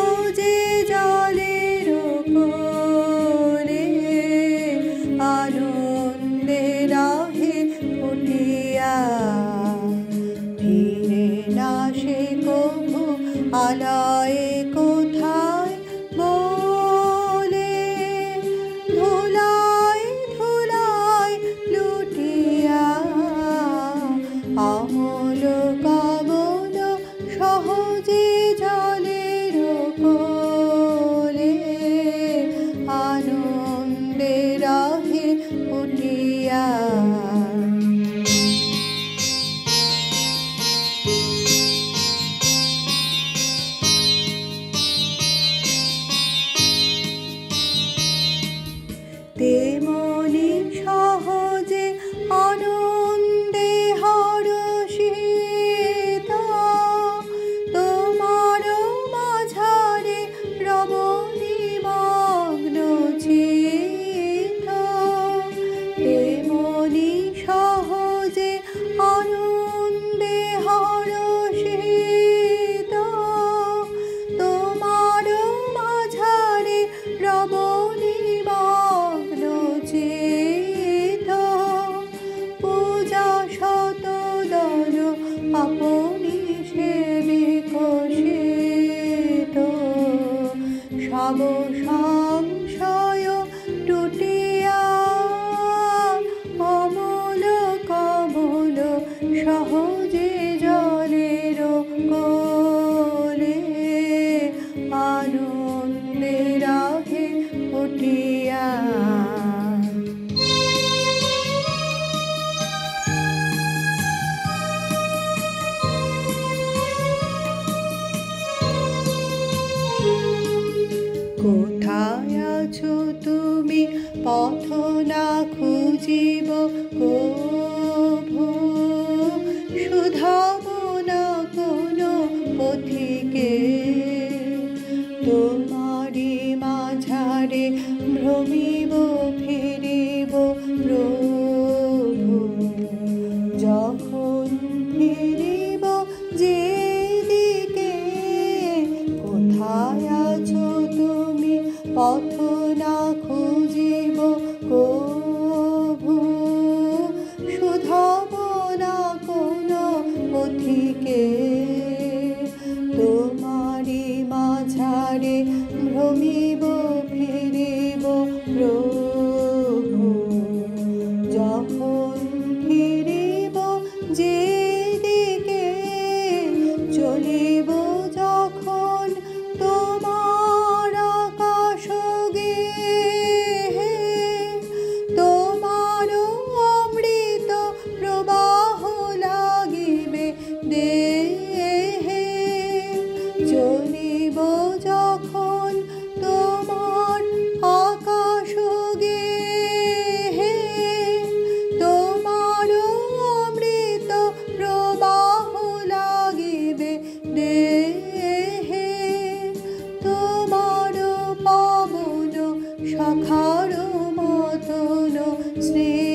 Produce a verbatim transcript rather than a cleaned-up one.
সহজে জলের কোলে আনন্দে রাহে ফুটিয়া ফিরে না সে কভু আলয়ে কোথায় বলে ধুলায় ধুলায় লুটিয়া আমল কামল সহজে জলের কোলে আনন্দে রাহে ফুটিয়া তেমনি সহজে আনন্দে হরষিত তোমার মাঝারে রমণী মগ্ন চিত্ত তেমনি সহজে আনন্দে হরষিত তোমার মাঝারে রমণী পূজা শতদল আপনি সে বিকশিত সব সংশয় টুটিয়া অমল কমল সহজে জলের কোলে আনন্দে রাহে ফুটিয়া কোথায় আছো তুমি পথ না খুঁজিব কভু শুধাব না কোনো পথিকে তোমারি মাঝারে ভ্রমিব ফিরিব প্রভু যখন ফিরিব যেদিকে কোথায় আছো তুমি পথ না খুঁজিব কভু শুধাব না কোনো পথিকে তোমারি মাঝারে ভ্রমিব ফিরিব প্রভু যখন ফিরিব যেদিকে চলিব যখন তোমার আকাশ গেহে তোমার অমৃত প্রবাহ লাগিবে দেহে চলিব যখন তোমার আকাশ গেহে তোমার অমৃত প্রবাহ লাগিবে দেহে তোমার পাবন সখার মতন স্নেহ